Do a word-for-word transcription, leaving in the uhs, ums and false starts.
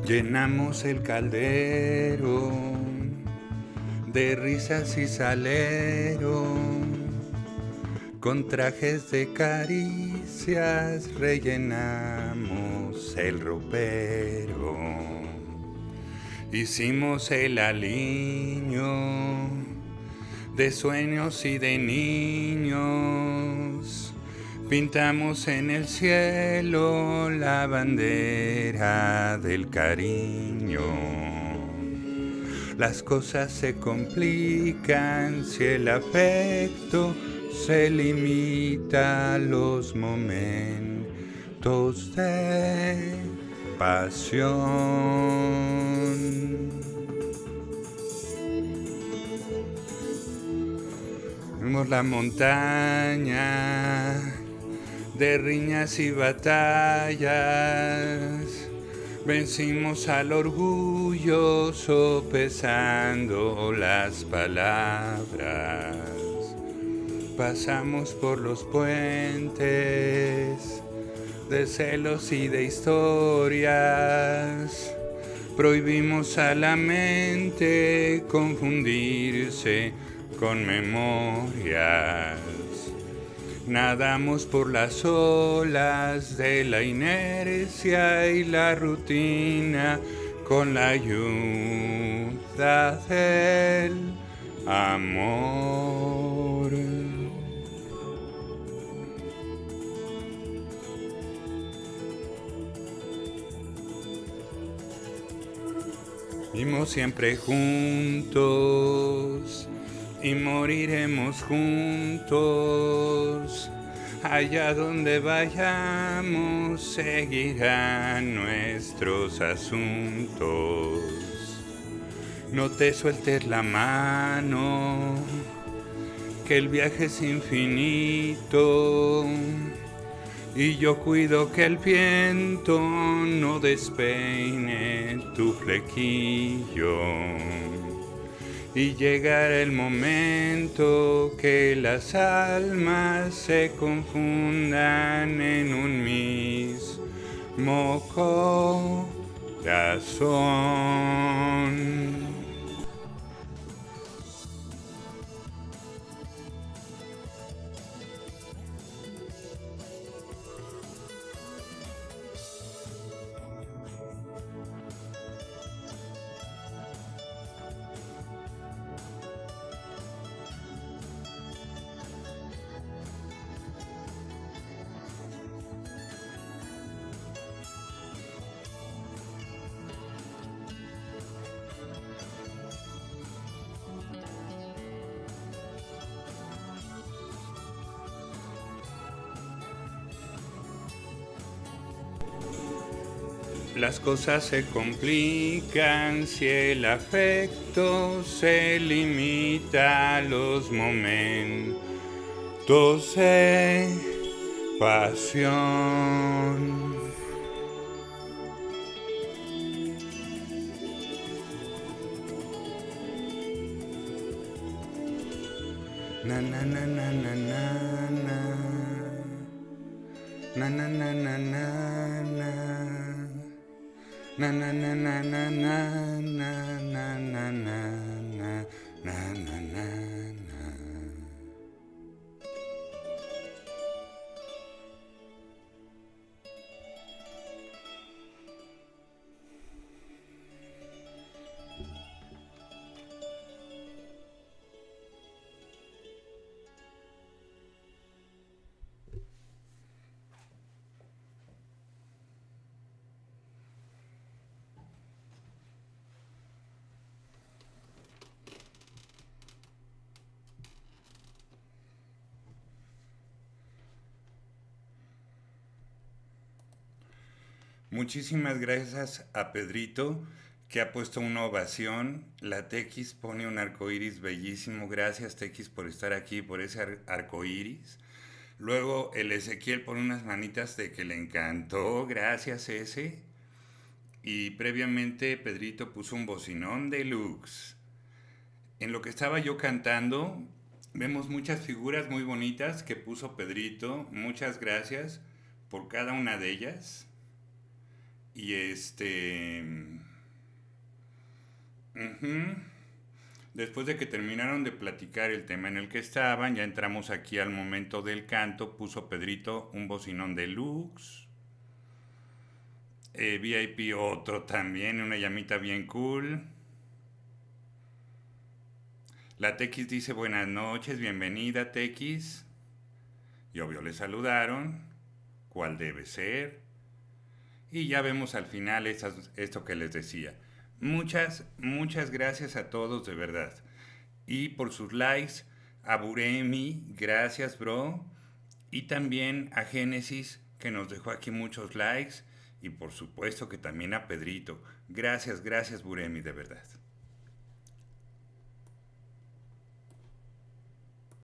Llenamos el caldero de risas y salero, con trajes de caricias rellenamos el ropero. Hicimos el aliño de sueños y de niños. Pintamos en el cielo la bandera del cariño. Las cosas se complican si el afecto se limita a los momentos de pasión. Vimos la montaña de riñas y batallas, vencimos al orgullo sopesando las palabras, pasamos por los puentes de celos y de historias, prohibimos a la mente confundirse con memorias. Nadamos por las olas de la inercia y la rutina con la ayuda del amor. Vivimos siempre juntos y moriremos juntos. Allá donde vayamos seguirán nuestros asuntos. No te sueltes la mano, que el viaje es infinito. Y yo cuido que el viento no despeine tu flequillo. Y llegará el momento que las almas se confundan en un mismo corazón. Las cosas se complican si el afecto se limita a los momentos de pasión. Na na na na na na na na na na na na na. Na na na na na na na na na na na na na na. Muchísimas gracias a Pedrito, que ha puesto una ovación. La Tequis pone un arcoíris bellísimo. Gracias, Tequis, por estar aquí, por ese ar arcoíris. Luego el Ezequiel pone unas manitas de que le encantó. Gracias, ese. Y previamente Pedrito puso un bocinón deluxe. En lo que estaba yo cantando, vemos muchas figuras muy bonitas que puso Pedrito. Muchas gracias por cada una de ellas. Y este... ujú. Después de que terminaron de platicar el tema en el que estaban, ya entramos aquí al momento del canto. Puso Pedrito un bocinón deluxe. Eh, V I P otro también, una llamita bien cool. La Tequis dice buenas noches, bienvenida Tequis. Y obvio le saludaron. ¿Cuál debe ser? Y ya vemos al final estas- esto que les decía. Muchas, muchas gracias a todos de verdad. Y por sus likes, a Buremi, gracias bro. Y también a Génesis, que nos dejó aquí muchos likes. Y por supuesto que también a Pedrito. Gracias, gracias Buremi, de verdad.